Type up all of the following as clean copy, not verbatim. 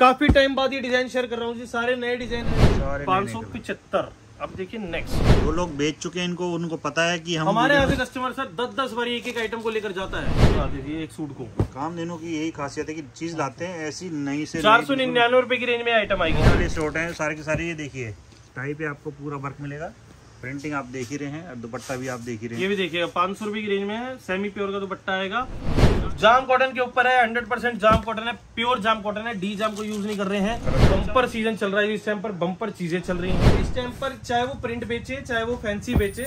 काफी टाइम बाद ये डिजाइन शेयर कर रहा हूँ जी, सारे नए डिजाइन है। 575। अब देखिए नेक्स्ट, जो लोग बेच चुके हैं इनको उनको पता है कि हमारे यहाँ से कस्टमर सर 10-10 बार एक आइटम को लेकर जाता है। एक सूट को काम देनों की यही खासियत है कि चीज लाते हैं ऐसी नई से 499 रुपए की रेंज में आइटम आएगी। शॉर्ट है सारे के सारे, ये देखिए टाई पे आपको पूरा वर्क मिलेगा, प्रिंटिंग आप देख ही रहे हैं और दुपट्टा भी आप देख ही रहे हैं। ये भी देखिएगा 500 रुपए की रेंज में है, सेमी प्योर का दुपट्टा आएगा। जाम कॉटन के ऊपर है, 100% जाम कॉटन है, प्योर जाम कॉटन है, डी जाम को यूज नहीं कर रहे हैं। बम्पर सीजन चल रहा है इस टाइम पर, बम्पर चीजें चल रही हैं इस टाइम पर, चाहे वो प्रिंट बेचे चाहे वो फैंसी बेचे।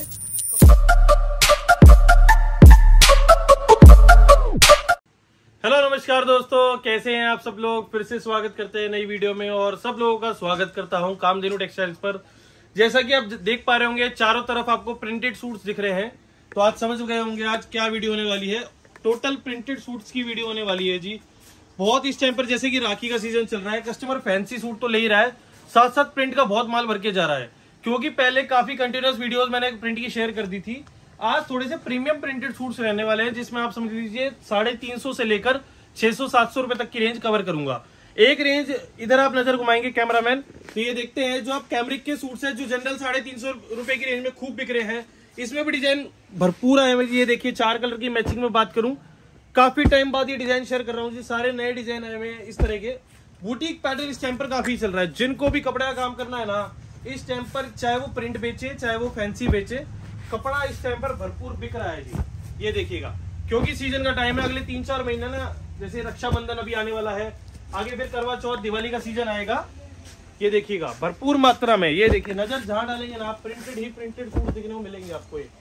हेलो नमस्कार दोस्तों, कैसे हैं आप सब लोग। फिर से स्वागत करते हैं नई वीडियो में और सब लोगों का स्वागत करता हूं कामधेनु टेक्सटाइल्स पर। जैसा कि आप देख पा रहे होंगे चारों तरफ आपको प्रिंटेड सूट्स दिख रहे हैं, तो आज समझ गए होंगे आज क्या वीडियो होने वाली है। टोटल प्रिंटेड सूट्स की वीडियो होने वाली है जी। बहुत इस टाइम पर जैसे कि राखी का सीजन चल रहा है, कस्टमर फैंसी सूट तो ले ही रहा है, साथ साथ प्रिंट का बहुत माल भर के जा रहा है। क्योंकि पहले काफी कंटिन्यूअस वीडियोस मैंने प्रिंट की शेयर कर दी थी। आज थोड़े से प्रीमियम प्रिंटेड सूट्स रहने वाले हैं, जिसमें आप समझ लीजिए 350 से लेकर 600-700 रुपए तक की रेंज कवर करूंगा। एक रेंज इधर आप नजर घुमाएंगे कैमरामैन, तो ये देखते हैं जो आप कैमरिक के सूट्स हैं जो जनरल 350 रुपए की रेंज में खूब बिक रहे हैं। इसमें भी डिजाइन भरपूर आए हैं। ये देखिए 4 कलर की मैचिंग में बात करूं, काफी टाइम बाद ये डिजाइन शेयर कर रहा हूँ जी। सारे नए डिजाइन आए हुए हैं इस तरह के। बुटीक पैटर्न इस टाइम पर काफी चल रहा है। जिनको भी कपड़े का काम करना है ना इस टाइम पर, चाहे वो प्रिंट बेचे चाहे वो फैंसी बेचे, कपड़ा इस टाइम पर भरपूर बिक रहा है जी। ये देखिएगा क्योंकि सीजन का टाइम है, अगले 3-4 महीने ना, जैसे रक्षाबंधन अभी आने वाला है, आगे फिर करवा चौथ दिवाली का सीजन आएगा। ये देखिएगा भरपूर मात्रा में, ये देखिए नजर जहां डालेंगे ना आप, प्रिंटेड ही प्रिंटेड सूट देखने को मिलेंगे आपको। ये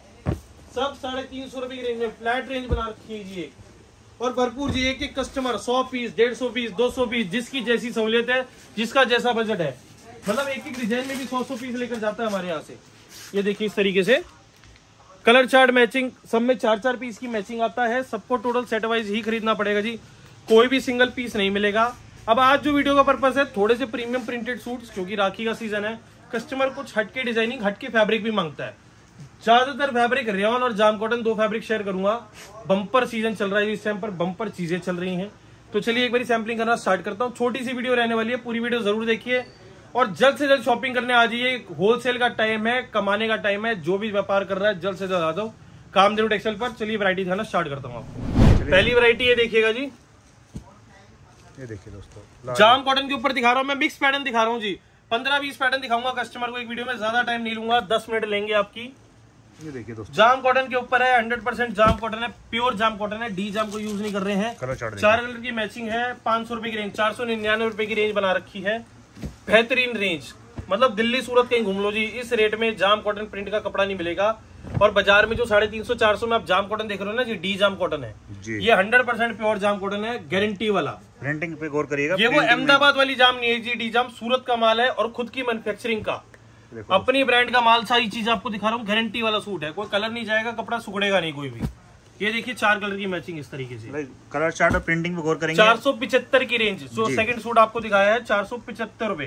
सब 350 रुपए की रेंज में फ्लैट रेंज बना रखी है जी। और भरपूर जी, एक एक कस्टमर 100 पीस 150 पीस 200 पीस, जिसकी जैसी सहूलियत है, जिसका जैसा बजट है, मतलब एक एक डिजाइन में भी 100 पीस लेकर जाता है हमारे यहाँ से। ये देखिए इस तरीके से कलर चार्ट मैचिंग, सब में 4-4 पीस की मैचिंग आता है। सबको टोटल सेट वाइज ही खरीदना पड़ेगा जी, कोई भी सिंगल पीस नहीं मिलेगा। अब आज जो वीडियो का पर्पस है, थोड़े से प्रीमियम प्रिंटेड सूट्स, क्योंकि राखी का सीजन है, कस्टमर कुछ हटके डिजाइनिंग हटके फैब्रिक भी मांगता है। ज्यादातर फैब्रिक रेयन और जाम कॉटन, 2 फैब्रिक शेयर करूंगा। बम्पर सीजन चल रहा है इस टाइम पर, बम्पर चीजें चल रही हैं। तो चलिए एक बार सैम्पलिंग करना स्टार्ट करता हूँ। छोटी सी वीडियो रहने वाली है, पूरी वीडियो जरूर देखिए और जल्द से जल्द शॉपिंग करने आ जाइए। होलसेल का टाइम है, कमाने का टाइम है। जो भी व्यापार कर रहा है जल्द से जल्द आ जाओ कामधेनु टेक्सटाइल पर। चलिए वैरायटी दिखाना स्टार्ट करता हूँ आपको। पहली वैरायटी ये देखिएगा जी, ये देखिए दोस्तों जाम कॉटन के ऊपर दिखा रहा हूँ मैं, मिक्स पैटर्न दिखा रहा हूँ जी। 15-20 पैटर्न दिखाऊंगा कस्टमर को एक वीडियो में, ज्यादा टाइम नहीं लूंगा, 10 मिनट लेंगे आपकी। ये देखिए दोस्तों जाम कॉटन के ऊपर है, 100% जाम कॉटन है, प्योर जाम कॉटन है, डी जाम को यूज नहीं कर रहे हैं। 4 कलर की मैचिंग है, 500 रुपए की रेंज, 499 रुपए की रेंज बना रखी है। बेहतरीन रेंज, मतलब दिल्ली सूरत कहीं घूम लो जी, इस रेट में जाम कॉटन प्रिंट का कपड़ा नहीं मिलेगा। और बाजार में जो 350-400 में आप जाम कॉटन देख रहे हो ना जी, डी जाम कॉटन है जी। ये 100% प्योर जाम कॉटन है, गारंटी वाला। प्रिंटिंग पे गौर करिएगा, ये वो अहमदाबाद वाली जाम नहीं है जी, डी जाम सूरत का माल है और खुद की मैन्युफैक्चरिंग का, अपनी ब्रांड का माल। सारी चीज आपको दिखा रहा हूँ, गारंटी वाला सूट है, कोई कलर नहीं जाएगा, कपड़ा सुखड़ेगा नहीं कोई भी। ये देखिए 4 कलर की मैचिंग इस तरीके से, कलर चार्ट और प्रिंटिंग पे गौर करेंगे। 475 की रेंज, जो सेकंड सूट आपको दिखाया है 475 रुपए।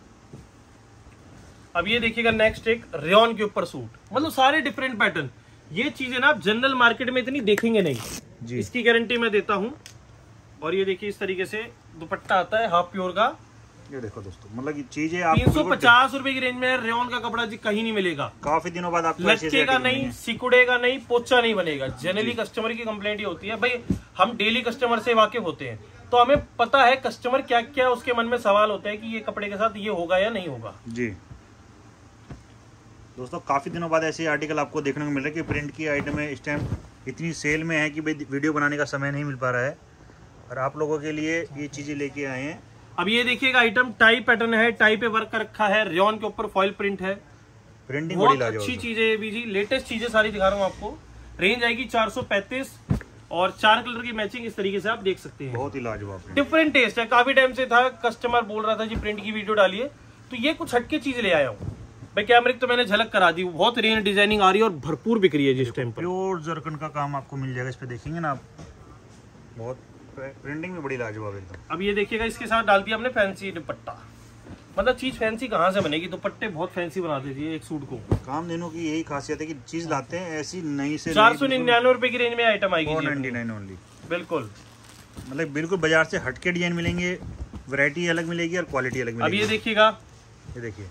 अब ये देखिएगा नेक्स्ट एक रेयन के ऊपर सूट, मतलब सारे डिफरेंट पैटर्न। ये चीजें ना आप जनरल मार्केट में इतनी देखेंगे नहीं जी, इसकी गारंटी मैं देता हूँ। और ये देखिए इस तरीके से दुपट्टा आता है हाफ प्योर का। ये देखो दोस्तों, मतलब चीजें आप 350 रुपए की रेंज में रेयन का कपड़ा जी कहीं नहीं मिलेगा। काफी दिनों बाद आपको लचकेगा नहीं, सिकुड़ेगा नहीं, पोचा नहीं बनेगा। जनरली कस्टमर की कंप्लेंट ये होती है, भाई हम डेली कस्टमर से वाकिफ होते हैं, तो हमें पता है कस्टमर क्या क्या उसके मन में सवाल होता है कि ये कपड़े के साथ ये होगा या नहीं होगा जी। दोस्तों काफ़ी दिनों बाद ऐसे आर्टिकल आपको देखने को मिल रहा है कि प्रिंट की आइटम है, इस टाइम इतनी सेल में है कि भाई वीडियो बनाने का समय नहीं मिल पा रहा है, और आप लोगों के लिए ये चीज़ें लेके आए हैं। अब ये देखिएगा आइटम टाई पैटर्न है, टाई पे वर्क कर रखा है, रेयन के ऊपर फॉइल प्रिंट है, प्रिंटिंग बहुत अच्छी चीजें है भी जी। लेटेस्ट चीजें सारी दिखा रहा हूँ आपको। रेंज आएगी 435 और 4 कलर की मैचिंग इस तरीके से आप देख सकते हैं। बहुत ही लाजवाब डिफरेंट टेस्ट है। काफी टाइम से था, कस्टमर बोल रहा था जी प्रिंट की वीडियो डालिए, तो ये कुछ हटके चीज ले आया हूँ भाई। कैमरिक तो मैंने झलक करा दी, बहुत रेंज डिजाइनिंग आ रही है और भरपूर बिक रही है जिस टाइम पर। प्योर जरकन का काम आपको मिल जाएगा, इस पे देखेंगे ना आप, बहुत प्रिंटिंग में बड़ी लाजवाब एकदम। अब ये देखिएगा इसके साथ डाल दिया हमने फैंसी दुपट्टा, मतलब चीज फैंसी कहाँ से बनेगी, दुपट्टे बहुत फैंसी बना देती है एक सूट को। कामधेनु की यही खासियत है कि चीज लाते हैं ऐसी नई से 499 रुपए की रेंज में आइटम आएगी 499 ओनली, बिल्कुल। मतलब बिल्कुल बाजार से हटके डिजाइन मिलेंगे, वैरायटी अलग मिलेगी और क्वालिटी अलग मिलेगी। अब ये देखिएगा, ये देखिए,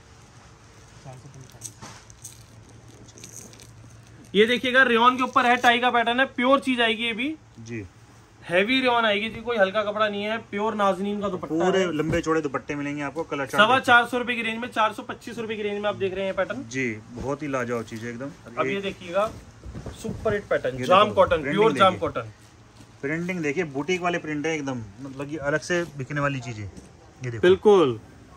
ये देखिएगा रेयन के ऊपर है, टाई का पैटर्न है, प्योर चीज आएगी ये भी जी। हैवी रेयन आएगी जी, कोई हल्का कपड़ा नहीं है, प्योर नाज़नीन का दुपट्टा पूरे है। लंबे चौड़े दुपट्टे मिलेंगे आपको, कलर 450 रुपए की रेंज में, 425 रुपए की रेंज में आप देख रहे हैं पैटर्न जी। बहुत ही लाजवाब चीज है एकदम। अब ये देखिएगा सुपर हिट पैटर्न, ये जाम देखो, कॉटन, प्रिंटिंग प्योर जाम देखिए। कॉटन। प्रिंटिंग देखिए, बुटीक वाले प्रिंट है एकदम, मतलब ये अलग से बिकने वाली चीज है। ये देखो बिल्कुल।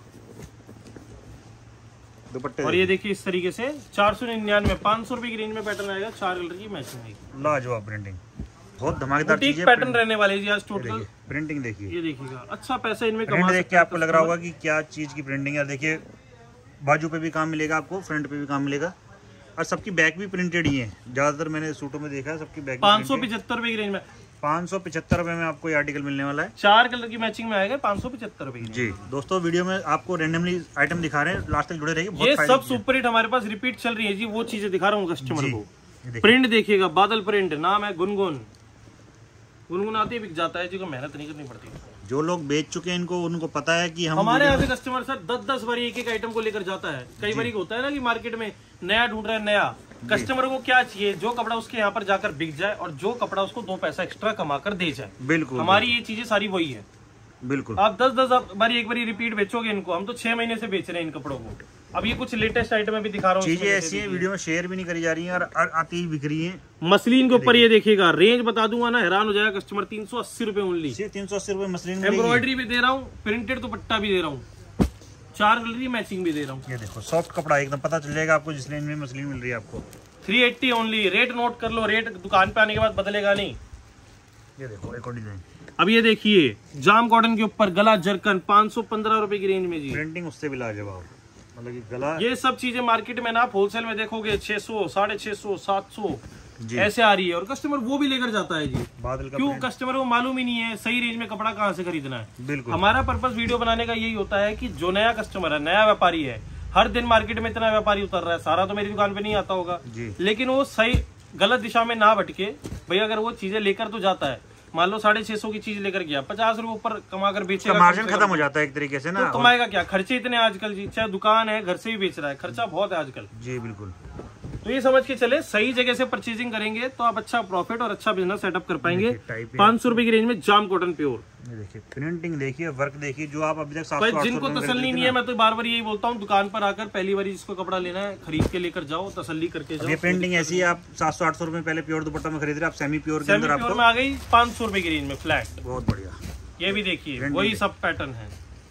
दुपट्टे और ये देखिए इस तरीके से 499 500 रुपए की रेंज में पैटर्न आएगा, 4 कलर की मैचिंग आएगी। लाजवाब प्रिंटिंग, बहुत धमाकेदार चीज बुटीक है। पैटर्न रहने वाले जी आज टोटल। प्रिंटिंग देखिए, ये देखिएगा, अच्छा पैसा इनमें प्रिंट कमा देख के सकते हैं आपको लग रहा होगा कि क्या चीज की प्रिंटिंग है। देखिए बाजू पे भी काम मिलेगा आपको, फ्रंट पे भी काम मिलेगा, और सबकी बैक भी प्रिंटेड ही है। ज्यादातर मैंने सूटों में देखा है सबकी बैक 575 रुपए की रेंज में, 575 रुपए में आपको ये आर्टिकल मिलने वाला है। 4 कलर की मैचिंग में आएगा 575 रुपए की। जी दोस्तों, वीडियो में आपको रैंडमली आइटम दिखा रहे हैं, लास्ट तक जुड़े रहिए। बहुत ये फायदा सब सुपर हिट हमारे पास रिपीट चल रही है जी, वो चीजें दिखा रहा हूँ कस्टमर जी, को। ये देखिए। प्रिंट देखिएगा, बादल प्रिंट, नाम है गुनगुन। गुनगुन आती है, बिक जाता है जी, को मेहनत नहीं करनी पड़ती। जो लोग बेच चुके हैं इनको, उनको पता है कि हम हमारे यहाँ से कस्टमर सर 10-10 बार एक एक आइटम को लेकर जाता है। कई बार होता है ना कि मार्केट में नया ढूंढ रहा है, नया कस्टमर को क्या चाहिए, जो कपड़ा उसके यहाँ पर जाकर बिक जाए और जो कपड़ा उसको 2 पैसा एक्स्ट्रा कमा कर दे जाए। बिल्कुल हमारी ये चीजें सारी वही है। बिल्कुल। आप 10-10 बारी एक बारी रिपीट बेचोगे इनको, हम तो 6 महीने से बेच रहे हैं इन कपड़ों को। अब ये कुछ लेटेस्ट आइटम भी दिखा रहा हूँ, चीजें ऐसी हैं, वीडियो में शेयर भी नहीं करी जा रही हैं और आती ही बिक रही हैं। मसलिन के ऊपर ये देखिएगा, रेंज बता दूंगा ना, हैरान हो जाएगा कस्टमर। 380 रुपए ओनली, 380 रुपए मसलिन में एम्ब्रॉयडरी भी दे रहा हूँ, प्रिंटेड दुपट्टा भी दे रहा हूँ, 4 कलर की मैचिंग भी दे रहा हूँ। ये देखो सॉफ्ट कपड़ा एकदम, पता चल जाएगा आपको जिस रेंज में मसलिन मिल रही है आपको। 380 ओनली। रेट नोट कर लो, रेट दुकान पे आने के बाद बदलेगा नहीं। ये देखो एक और डिजाइन, अब ये देखिए जाम कॉटन के ऊपर गला जरकन, 515 रुपए की रेंज में जी। प्रिंटिंग उससे भी लाजवाब, मतलब कि गला। ये सब चीजें मार्केट में ना आप होलसेल में देखोगे 600, 650, 700 जी। ऐसे आ रही है, और कस्टमर वो भी लेकर जाता है जी। बादल का क्यों? प्रिंट। कस्टमर को मालूम ही नहीं है सही रेंज में कपड़ा कहाँ से खरीदना है। बिल्कुल। हमारा पर्पस वीडियो बनाने का यही होता है कि जो नया कस्टमर है, नया व्यापारी है, हर दिन मार्केट में इतना व्यापारी उतर रहा है, सारा तो मेरी दुकान पे नहीं आता होगा जी। लेकिन वो सही गलत दिशा में ना भटके भैया। अगर वो चीजें लेकर तो जाता है, मान लो 650 की चीज लेकर गया, 50 रुपए ऊपर कमा कर बेचेगा, मार्जिन खत्म हो जाता है एक तरीके से ना, तो कमाएगा क्या? खर्चे इतने आजकल जी, चाहे दुकान है घर से भी बेच रहा है, खर्चा बहुत है आजकल। जी बिल्कुल। तो ये समझ के चले, सही जगह से परचेजिंग करेंगे तो आप अच्छा प्रॉफिट और अच्छा बिजनेस सेटअप कर पाएंगे। 500 रुपए की रेंज में जाम कॉटन प्योर। ये देखिए प्रिंटिंग देखिए, वर्क देखिए, जो आप अभी तक 700 भाई जिनको तसल्ली नहीं है, मैं तो बार बार यही बोलता हूँ, दुकान पर आकर पहली बार जिसको कपड़ा लेना है खरीद के लेकर जाओ, तसल्ली करके जाओ। ये प्रिंटिंग ऐसी है, आप 700-800 रुपए पहले प्योर दुपट्टा में खरीद रहे, आप सेमी प्योर के सेमी अंदर प्योर आपको में आ गई 500 रुपए की रेंज में फ्लैट। बहुत बढ़िया। ये भी देखिए वही सब पैटर्न है,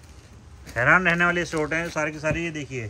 हैरान रहने वाले शॉर्ट हैं सारे के सारे। ये देखिए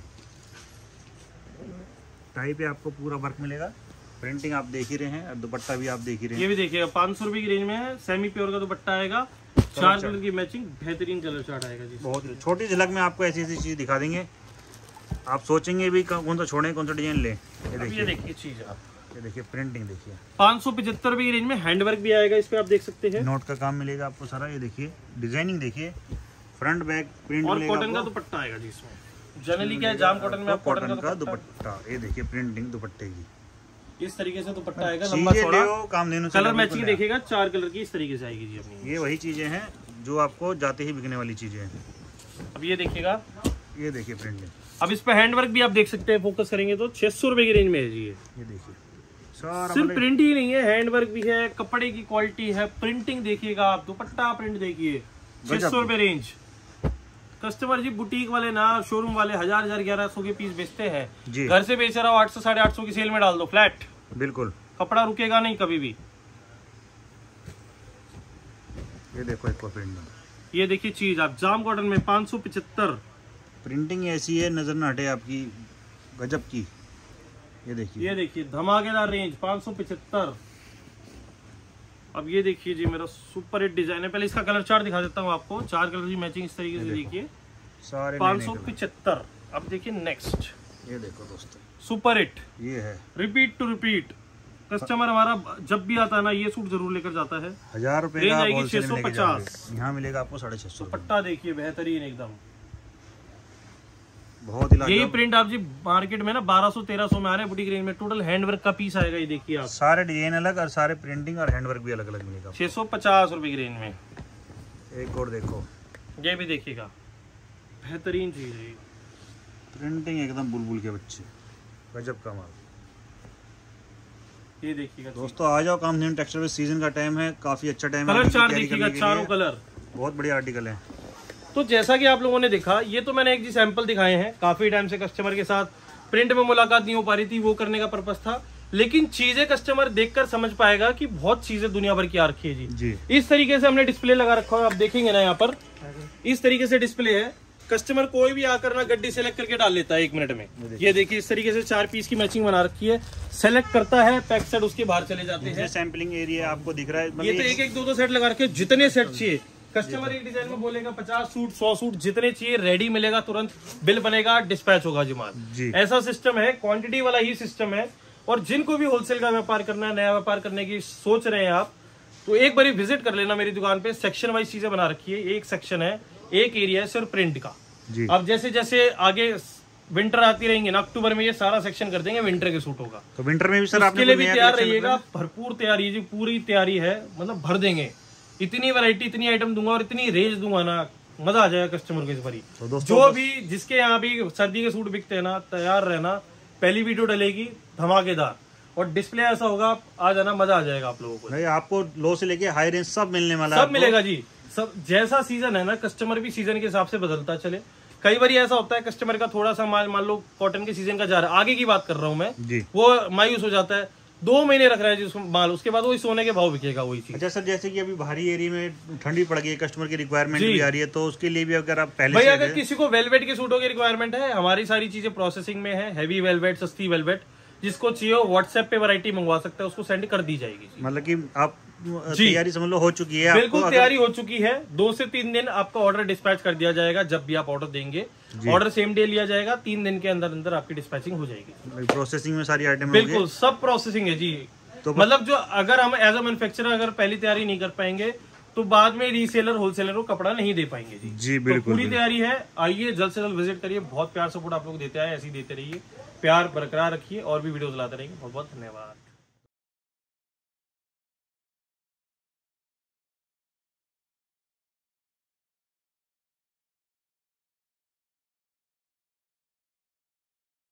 टाई पे आपको पूरा वर्क मिलेगा, प्रिंटिंग आप देख ही रहे हैं, और दुपट्टा भी आप देख ही रहे ये हैं। भी देखिएगा 500 रुपए की रेंज में है, सेमी प्योर का दुपट्टा आएगा, 4 कलर की मैचिंग, बेहतरीन कलर चार्ट आएगा जी। बहुत छोटी झलक में आपको ऐसी ऐसी चीज दिखा देंगे, आप सोचेंगे भी कौन सा छोड़े, कौन सा डिजाइन ले। ये देखिए चीज आप, ये देखिए प्रिंटिंग देखिए, 575 रुपए की रेंज में हैंडवर्क भी आएगा, इस पे आप देख सकते हैं, नोट का काम मिलेगा आपको सारा। ये देखिए डिजाइनिंग देखिए, फ्रंट बैक प्रिंट और मिलेगा कॉटन का आपको। दुपट्टा आएगा जी इसमें। जनरली क्या है जाम कॉटन में आप कॉटन का दुपट्टा, ये देखिए प्रिंटिंग दुपट्टे की, इस तरीके से दुपट्टा आएगा, लंबा चीजें चौड़ा, ले काम देने से कलर मैचिंग देखिएगा, 4 कलर की इस तरीके से आएगी जी अपनी। ये वही चीजें हैं जो आपको जाते ही बिकने वाली चीजें हैं। अब ये देखिएगा, ये देखिए प्रिंटिंग, अब इस पे हैंडवर्क भी आप देख सकते हैं, फोकस करेंगे तो 600 रुपए की रेंज में है जी। ये देखिए सारा सिर्फ प्रिंट ही नहीं है, हैंडवर्क भी है, कपड़े की क्वालिटी है, प्रिंटिंग देखिएगा आप, दुपट्टा प्रिंट देखिए, 600 रुपए रेंज। कस्टमर जी बुटीक वाले ना, शोरूम वाले 1000 1100 के पीस बेचते हैं जी। घर से बेच रहा हो 800 850 की सेल में डाल दो फ्लैट, बिल्कुल। कपड़ा रुकेगा नहीं कभी भी। ये देखो एक और प्रिंटिंग, ये देखिए चीज आप, जाम कॉटन में 575, प्रिंटिंग ऐसी है नजर न हटे आपकी, गजब की। ये देखिए धमाकेदार रेंज 575। अब ये देखिए जी मेरा सुपर हिट डिजाइन है, पहले इसका कलर चार्ट दिखा देता हूँ आपको, 4 कलर की मैचिंग इस तरीके से देखिए, सारे 575। अब देखिए नेक्स्ट, ये देखो दोस्तों सुपर हिट, ये है रिपीट टू रिपीट। कस्टमर हमारा जब भी आता है ना, ये सूट जरूर लेकर जाता है। 1000 रुपए रेंज का आएगी होलसेल में लेके 650। जाओगे, यहाँ मिलेगा आपको 650 रुपए। दुपट्टा देखिए बेहतरीन एकदम, बहुत ही यही लाजवाब। प्रिंट आप जी मार्केट में ना 1200-1300 में आ रहे हैं बुटीक रेंज में। टोटल हैंडवर्क का पीस आएगा, ये देखिए आप, सारे डिजाइन अलग और सारे प्रिंटिंग और हैंडवर्क भी अलग अलग मिलेगा। 650 रुपए की रेंज में। एक और देखो, ये भी देखिएगा, बेहतरीन चीज है, प्रिंटिंग एकदम बुलबुल के बच्चे, गजब का माल। ये देखिएगा दोस्तों, आ जाओ कामधेनु टेक्सटाइल में, सीजन का टाइम है, काफी अच्छा टाइम है। कलर चार्ट देखिएगा, चारों कलर बहुत बढ़िया आर्टिकल है। तो जैसा कि आप लोगों ने देखा, ये तो मैंने एक जी सैंपल दिखाए हैं। काफी टाइम से कस्टमर के साथ प्रिंट में मुलाकात नहीं हो पा रही थी, वो करने का पर्पस था, लेकिन चीजें कस्टमर देखकर समझ पाएगा कि बहुत चीजें दुनिया भर की आ रखी है जी। इस तरीके से हमने डिस्प्ले लगा रखा है, आप देखेंगे ना यहाँ पर इस तरीके से डिस्प्ले है। कस्टमर कोई भी आकर ना गड्डी सेलेक्ट करके डाल लेता है 1 मिनट में। ये देखिए इस तरीके से 4 पीस की मैचिंग बना रखी है, सेलेक्ट करता है, पैक सेट उसके बाहर चले जाते हैं। सैंपलिंग एरिया आपको दिख रहा है, ये तो 1-1, 2-2 सेट लगा रखे, जितने सेट चाहिए कस्टमर एक डिजाइन में बोलेगा 50 सूट 100 सूट जितने चाहिए रेडी मिलेगा, तुरंत बिल बनेगा, डिस्पैच होगा जी माल। ऐसा सिस्टम है, क्वांटिटी वाला ही सिस्टम है। और जिनको भी होलसेल का व्यापार करना है, नया व्यापार करने की सोच रहे हैं आप, तो एक बार विजिट कर लेना मेरी दुकान पे। सेक्शन वाइज चीजें बना रखी है, एक सेक्शन है, एक एरिया है सिर्फ प्रिंट का। अब जैसे जैसे आगे विंटर आती रहेंगे ना, अक्टूबर में ये सारा सेक्शन कर देंगे विंटर के सूटों का। तो विंटर में भी सर आपके लिए भी तैयार रहिएगा, भरपूर तैयारी जी, पूरी तैयारी है, मतलब भर देंगे। इतनी वैरायटी, इतनी आइटम दूंगा और इतनी रेंज दूंगा ना, मजा आ जाएगा कस्टमर को इस बारी। तो जो भी जिसके यहाँ भी सर्दी के सूट बिकते हैं ना, तैयार रहना, पहली वीडियो डलेगी धमाकेदार, और डिस्प्ले ऐसा होगा, आ जाना, मजा आ जाएगा आप लोगों को। नहीं, आपको लो से लेके हाई रेंज सब मिलने वाला है, सब मिलेगा जी। सब जैसा सीजन है ना, कस्टमर भी सीजन के हिसाब से बदलता चले। कई बार ऐसा होता है कस्टमर का थोड़ा सा माल, मान लो कॉटन के सीजन का जा रहा है, आगे की बात कर रहा हूँ मैं, वो मायूस हो जाता है, 2 महीने रख रहा है जी माल, उसके बाद वही सोने के भाव बिकेगा वही चीज। अच्छा सर, जैसे कि अभी भारी एरिया में ठंडी पड़ गई है, कस्टमर की रिक्वायरमेंट भी आ रही है, तो उसके लिए भी अगर आप पहले भाई अगर किसी को वेलवेट के सूटों की रिक्वायरमेंट है, हमारी सारी चीजें प्रोसेसिंग में है, हैवी वेलवेट, सस्ती वेलवेट, जिसको चाहिए व्हाट्सएप पे वैरायटी मंगवा सकता है, उसको सेंड कर दी जाएगी। मतलब कि आप तैयारी समझ लो हो चुकी है, बिल्कुल तैयारी हो चुकी है। 2 से 3 दिन आपका ऑर्डर डिस्पैच कर दिया जाएगा। जब भी आप ऑर्डर देंगे, ऑर्डर सेम डे लिया जाएगा, 3 दिन के अंदर अंदर आपकी डिस्पैचिंग हो जाएगी। प्रोसेसिंग में सारी आइटम बिल्कुल सब प्रोसेसिंग है जी। तो मतलब जो अगर हम एज अ मैन्युफैक्चरर अगर पहली तैयारी नहीं कर पाएंगे, तो बाद में रीसेलर होलसेलर को कपड़ा नहीं दे पाएंगे जी। बिल्कुल, तो पूरी तैयारी है। आइए जल्द से जल्द विजिट करिए। बहुत प्यार सपोर्ट आप लोग देते आए, ऐसे ही देते रहिए, प्यार बरकरार रखिए, और भी वीडियोस लाते रहेंगे। बहुत बहुत धन्यवाद।